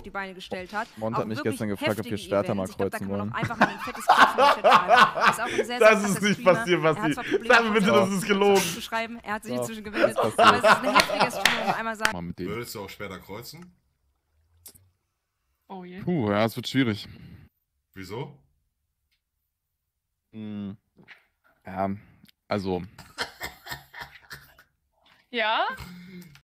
die Beine gestellt hat. Mont Auch hat mich wirklich gestern gefragt, ob wir heftige Schwerter mal Events. Ich glaub, da kreuzen kann man wollen. auch einfach mal ein fettes Kreuz in den Chat schreiben. Das ist auch ein sehr, sehr Das ist krasser nicht Streamer. passiert, Er hat Basti. zwar Probleme, Sag mir bitte, das ist gelogen. zu schreiben. Er hat sich Doch, inzwischen gewendet. das Aber es ist ein heftiger Streamer, wo man einmal sagt. Mal mit dem. Würdest du auch später kreuzen? Oh je. Puh, ja, es wird schwierig. Wieso? Ja, also. Ja?